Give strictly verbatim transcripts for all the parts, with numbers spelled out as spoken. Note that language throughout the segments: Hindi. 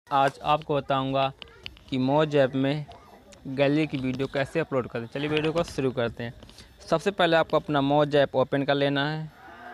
आज आपको बताऊंगा कि मौज ऐप में गैलरी की वीडियो कैसे अपलोड करें। चलिए वीडियो को शुरू करते हैं। सबसे पहले आपको अपना मौज ऐप ओपन कर लेना है।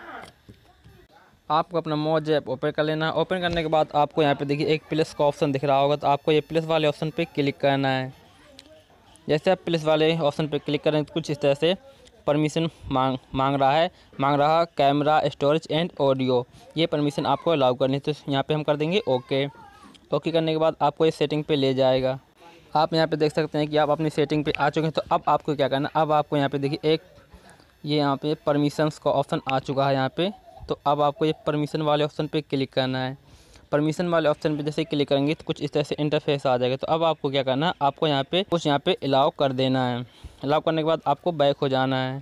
आपको अपना मौज ऐप ओपन कर लेना है। ओपन करने के बाद आपको यहाँ पे देखिए एक प्लस का ऑप्शन दिख रहा होगा, तो आपको ये प्लस वाले ऑप्शन पे क्लिक करना है। जैसे आप प्लस वाले ऑप्शन पे क्लिक करें तो कुछ इस तरह से परमिशन मांग मांग रहा है मांग रहा है कैमरा, स्टोरेज एंड ऑडियो। ये परमिशन आपको अलाउ करनी है, तो यहाँ पे हम कर देंगे ओके। ओके करने के बाद आपको ये सेटिंग पे ले जाएगा। आप यहाँ पे देख सकते हैं कि आप अपनी सेटिंग पे आ चुके हैं। तो अब आपको क्या करना है, अब आपको यहाँ पे देखिए एक ये यहाँ पे परमिशंस का ऑप्शन आ चुका है यहाँ पे। तो अब आपको ये परमिशन वाले ऑप्शन पे क्लिक करना है। परमिशन वाले ऑप्शन पे जैसे क्लिक करेंगे तो कुछ इस तरह से इंटरफेस आ जाएगा। तो अब आपको क्या करना है, आपको यहाँ पे कुछ यहाँ पे अलाउ कर देना है। अलाउ करने के बाद आपको बैक हो जाना है।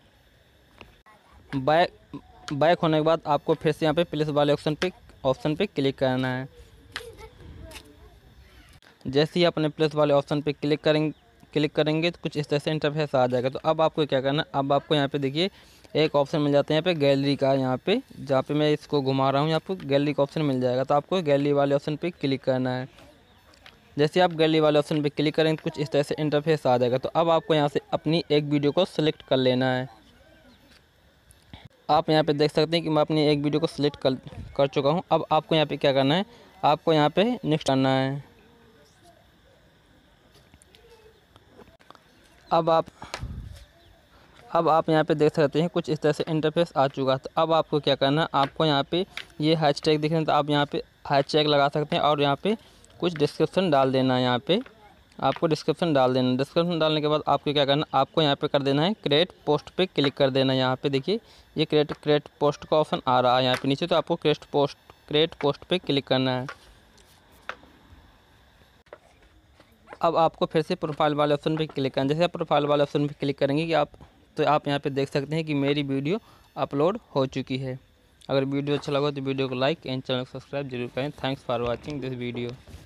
बैक बैक होने के बाद आपको फिर से यहाँ पे प्लस वाले ऑप्शन पे ऑप्शन पे क्लिक करना है। जैसे ही अपने प्लस वाले ऑप्शन पे क्लिक करेंगे क्लिक करेंगे तो कुछ इस तरह से इंटरफेस आ जाएगा। तो अब आपको क्या करना है, अब आपको यहाँ पे देखिए एक ऑप्शन मिल जाता है यहाँ पे गैलरी का। यहाँ पे जहाँ पे मैं इसको घुमा रहा हूँ यहाँ पे गैलरी का ऑप्शन मिल जाएगा। तो आपको गैलरी वाले ऑप्शन पे क्लिक करना है। जैसे आप गैलरी वाले ऑप्शन पे क्लिक करेंगे तो कुछ इस तरह से इंटरफेस आ जाएगा। तो अब आपको यहाँ से अपनी एक वीडियो को सिलेक्ट कर लेना है। आप यहाँ पे देख सकते हैं कि मैं अपनी एक वीडियो को सिलेक्ट कर कर चुका हूँ। अब आपको यहाँ पे क्या करना है, आपको यहाँ पे नेक्स्ट करना है। अब आप अब आप यहाँ पे देख सकते हैं कुछ इस तरह से इंटरफेस आ चुका है। तो अब आपको क्या करना है, आपको यहाँ पे ये हैशटैग दिख रहे हैं, तो आप यहाँ पे हैशटैग लगा सकते हैं और यहाँ पे कुछ डिस्क्रिप्शन डाल देना है। यहाँ पे आपको डिस्क्रिप्शन डाल देना। डिस्क्रिप्शन डालने के बाद आपको क्या करना है, आपको यहाँ पे कर देना है क्रिएट पोस्ट पे क्लिक कर देना है। यहाँ पे देखिए ये क्रिएट क्रिएट पोस्ट का ऑप्शन आ रहा है यहाँ पे नीचे। तो आपको क्रिएट पोस्ट क्रिएट पोस्ट पे क्लिक करना है। अब आपको फिर से प्रोफाइल वाले ऑप्शन पे क्लिक करना है। जैसे आप प्रोफाइल वाले ऑप्शन पे क्लिक करेंगे कि आप तो आप यहाँ पे देख सकते हैं कि मेरी वीडियो अपलोड हो चुकी है। अगर वीडियो अच्छा लगा तो वीडियो को लाइक एंड चैनल को सब्सक्राइब जरूर करें। Thanks for watching this video.